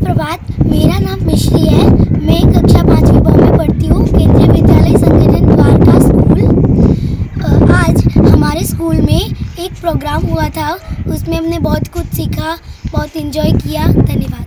सुप्रभात, मेरा नाम मिश्री है। मैं कक्षा 5वीं ब में पढ़ती हूँ, केंद्रीय विद्यालय संगठन द्वारका स्कूल। आज हमारे स्कूल में एक प्रोग्राम हुआ था, उसमें हमने बहुत कुछ सीखा, बहुत एंजॉय किया। धन्यवाद।